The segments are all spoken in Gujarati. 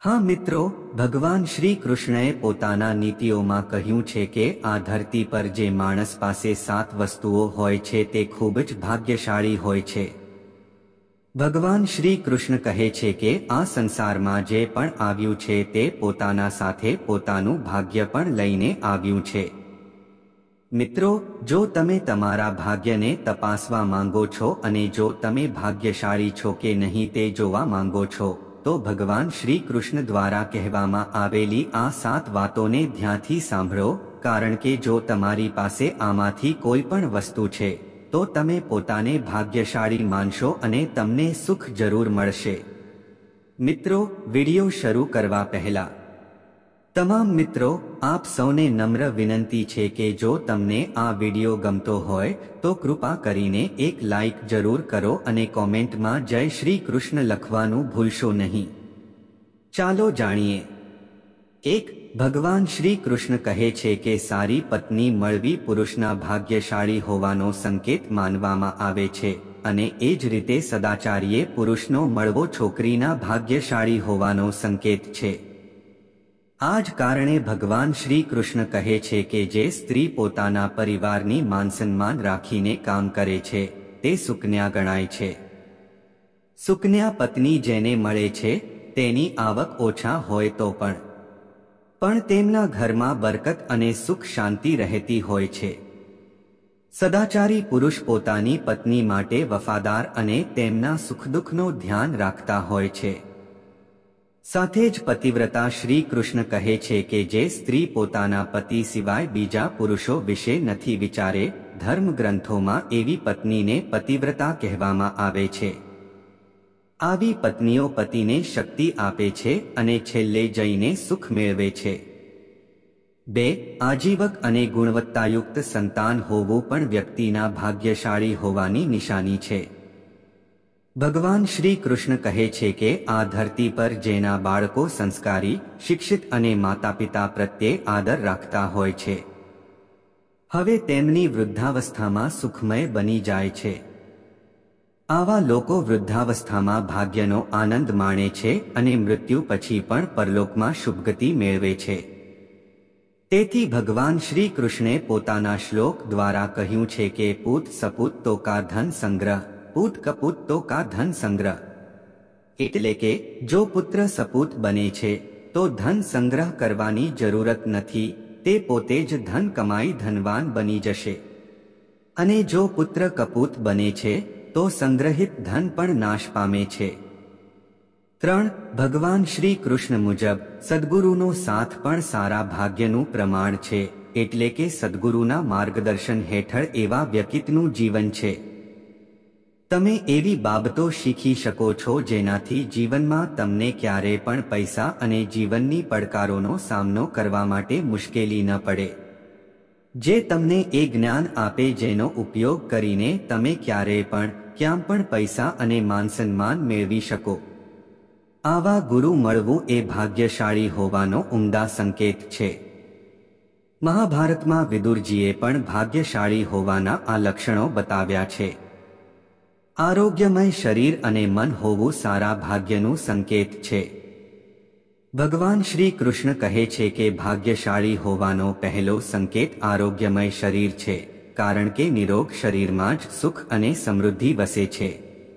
हाँ मित्रों, भगवान श्री कृष्णએ પોતાના નીતિઓમાં કહ્યું છે કે આ ધરતી પર જે માણસ પાસે 7 વસ્તુઓ હોય છે તે ખૂબ જ ભાગ્યશાળી હોય છે। ભગવાન શ્રી કૃષ્ણ કહે છે કે આ સંસારમાં જે પણ આવ્યું છે તે પોતાના સાથે પોતાનું ભાગ્ય પણ લઈને આવ્યું છે। મિત્રો, જો તમે તમારા ભાગ્યને તપાસવા માંગો છો અને જો તમે ભાગ્યશાળી છો કે નહીં તે જોવા માંગો છો તો ભગવાન શ્રી કૃષ્ણ દ્વારા કહેવામાં આવેલી આ 7 વાતોને ધ્યાનથી સાંભળો, કારણ કે જો તમારી પાસે આમાંથી કોઈ પણ વસ્તુ છે તો તમે પોતાને ભાગ્યશાળી માનશો અને તમને સુખ જરૂર મળશે। મિત્રો, વિડિયો શરૂ કરવા પહેલા તમામ મિત્રો, આપ સૌને નમ્ર વિનંતી છે કે જો તમને આ વિડિયો ગમતો હોય તો કૃપા કરીને એક લાઈક જરૂર કરો અને કોમેન્ટમાં જય શ્રી કૃષ્ણ લખવાનું ભૂલશો નહીં। ચાલો જાણીએ। 1. ભગવાન શ્રી કૃષ્ણ કહે છે કે સારી પત્ની મળવી પુરુષના ભાગ્યશાળી હોવાનો સંકેત માનવામાં આવે છે અને એ જ રીતે સદાચારીય પુરુષનો મળવો છોકરીના ભાગ્યશાળી હોવાનો સંકેત છે। આ જ કારણે ભગવાન શ્રી કૃષ્ણ કહે છે કે જે સ્ત્રી પોતાના પરિવારની માનસન્માન રાખીને કામ કરે છે તે સુકન્યા ગણાય છે। સુકન્યા પત્ની જેને મળે છે તેની આવક ઓછા હોય તો પણ તેમના ઘરમાં બરકત અને સુખ શાંતિ રહેતી હોય છે। સદાચારી પુરુષ પોતાની પત્ની માટે વફાદાર અને તેમના સુખદુઃખનો ધ્યાન રાખતા હોય છે। સાથે જ પતિવ્રતા શ્રી કૃષ્ણ કહે છે કે જે સ્ત્રી પોતાના પતિ સિવાય બીજા પુરુષો વિશે નથી વિચારે, ધર્મ ગ્રંથોમાં એવી પત્નીને પતિવ્રતા કહેવામાં આવે છે। આવી પત્નીઓ પતિને શક્તિ આપે છે અને છેલ્લે જઈને સુખ મેળવે છે। 2. આજીવક અને ગુણવત્તાયુક્ત સંતાન હોવું પણ વ્યક્તિના ભાગ્યશાળી હોવાની નિશાની છે। ભગવાન શ્રી કૃષ્ણ કહે છે કે આ ધરતી પર જેના બાળકો સંસ્કારી, શિક્ષિત અને માતાપિતા પ્રત્યે આદર રાખતા હોય છે હવે તેમની વૃદ્ધાવસ્થામાં સુખમય બની જાય છે। આવા લોકો વૃદ્ધાવસ્થામાં ભાગ્યનો આનંદ માણે છે અને મૃત્યુ પછી પણ પરલોકમાં શુભગતિ મેળવે છે। તેથી ભગવાન શ્રી કૃષ્ણે પોતાના શ્લોક દ્વારા કહ્યું છે કે પૂત સપૂત તો કા ધન સંગ્રહ, પૂત કપૂત તો કા ધન સંગ્રહ, એટલે કે જો પુત્ર સપૂત બને છે તો ધન સંગ્રહ કરવાની જરૂરત નથી, તે પોતે જ ધન કમાઈ ધનવાન બની જશે, અને જો પુત્ર કપૂત બને છે તો સંગ્રહિત ધન પણ નાશ પામે છે। 3. ભગવાન શ્રી કૃષ્ણ મુજબ સદ્ગુરુનો સાથ પણ સારા ભાગ્યનું પ્રમાણ છે, એટલે કે સદ્ગુરુના માર્ગદર્શન હેઠળ એવા વ્યક્તિનું જીવન છે। તમે એવી બાબતો શીખી શકો છો જેનાથી જીવનમાં તમને ક્યારેય પણ પૈસા અને જીવનની પડકારોનો સામનો કરવા માટે મુશ્કેલી ન પડે, જે તમને એ જ્ઞાન આપે જેનો ઉપયોગ કરીને તમે ક્યારેય પણ ક્યાં પણ પૈસા અને માનસન્માન મેળવી શકો। આવા ગુરુ મળવું એ ભાગ્યશાળી હોવાનો ઉમદા સંકેત છે। મહાભારતમાં વિદુરજીએ પણ ભાગ્યશાળી હોવાના આ લક્ષણો બતાવ્યા છે। આરોગ્યમય શરીર અને મન હોવું સારા ભાગ્યનું સંકેત છે। ભગવાન શ્રી કૃષ્ણ કહે છે કે ભાગ્યશાળી હોવાનો પહેલો સંકેત આરોગ્યમય શરીર છે, કારણ કે નિરોગ શરીરમાં જ સુખ અને સમૃદ્ધિ વસે છે।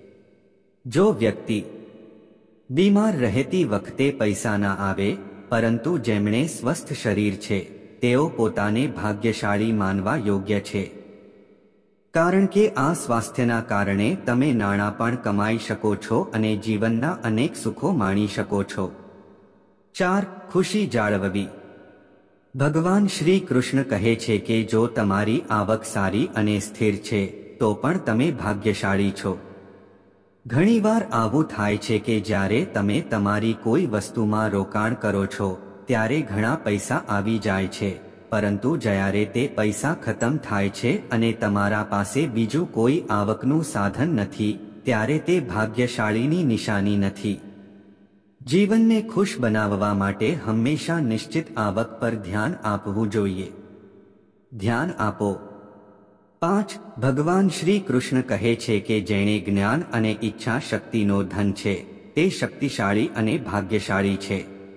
જો વ્યક્તિ બીમાર રહેતી વખતે પૈસા ના આવે, પરંતુ જેમણે સ્વસ્થ શરીર છે તેઓ પોતાને ભાગ્યશાળી માનવા યોગ્ય છે, કારણ કે આ સ્વાસ્થ્યના કારણે તમે નાણાં પણ કમાઈ શકો છો અને જીવનના અનેક સુખો માણી શકો છો। 4. ખુશી જાળવવી। ભગવાન શ્રી કૃષ્ણ કહે છે કે જો તમારી આવક સારી અને સ્થિર છે તો પણ તમે ભાગ્યશાળી છો। ઘણીવાર આવું થાય છે કે જ્યારે તમે તમારી કોઈ વસ્તુમાં રોકાણ કરો છો ત્યારે ઘણા પૈસા આવી જાય છે, પરંતુ જ્યારે તે પૈસા ખતમ થાય છે અને તમારા પાસે બીજું કોઈ આવકનું સાધન નથી ત્યારે તે ભાગ્યશાળીની નિશાની નથી। જીવનને ખુશ બનાવવા માટે હંમેશા નિશ્ચિત આવક પર ધ્યાન આપવું જોઈએ। ધ્યાન આપો। 5. ભગવાન શ્રી કૃષ્ણ કહે છે કે જેણે જ્ઞાન અને ઈચ્છા શક્તિનો ધન છે તે શક્તિશાળી અને ભાગ્યશાળી છે।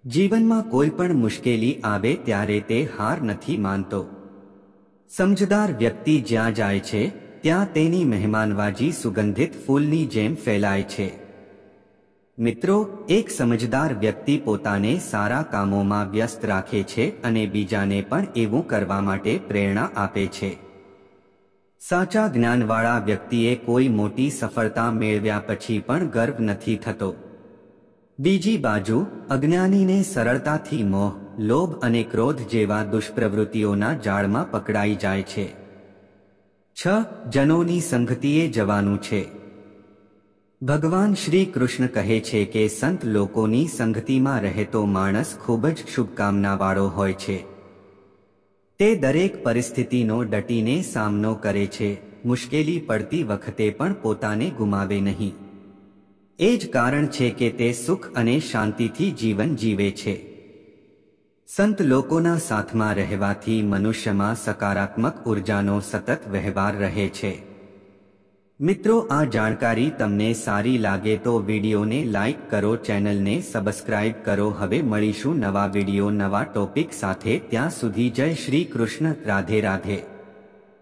જીવનમાં કોઈ પણ મુશ્કેલી આવે ત્યારે તે હાર નથી માનતો. સમજદાર વ્યક્તિ જ્યાં જાય છે ત્યાં તેની મહેમાનવાજી સુગંધિત ફૂલની જેમ ફેલાય છે. મિત્રો, એક સમજદાર વ્યક્તિ પોતાને સારા કામોમાં વ્યસ્ત રાખે છે અને બીજાને પણ એવું કરવા માટે પ્રેરણા આપે છે. સાચા જ્ઞાનવાળા વ્યક્તિએ કોઈ મોટી સફળતા મેળવ્યા પછી પણ ગર્વ નથી થતો. બીજી બાજુ અજ્ઞાનીને સરળતાથી મોહ, લોભ અને ક્રોધ જેવા દુષ્પ્રવૃત્તિઓના જાળમાં પકડાઈ જાય છે. 6. જનોની સંગતિએ જવાનું છે. ભગવાન શ્રી કૃષ્ણ કહે છે કે સંત લોકોની સંગતિમાં રહેતો માણસ ખૂબ જ શુભકામનાવાળો હોય છે. તે દરેક પરિસ્થિતિનો ડટીને સામનો કરે છે, મુશ્કેલી પડતી વખતે પણ પોતાને ગુમાવે નહીં. એ જ કારણ છે કે તે સુખ અને શાંતિથી જીવન જીવે છે. સંત લોકોના સાથમાં રહેવાથી મનુષ્યમાં સકારાત્મક ઉર્જાનો સતત વહેવાર રહે છે. મિત્રો, આ જાણકારી તમને સારી લાગે તો વિડીયોને લાઈક કરો, ચેનલને સબસ્ક્રાઇબ કરો. હવે મળીશું નવા વિડીયો નવા ટોપિક સાથે. ત્યાં સુધી જય શ્રી કૃષ્ણ. રાધે રાધે.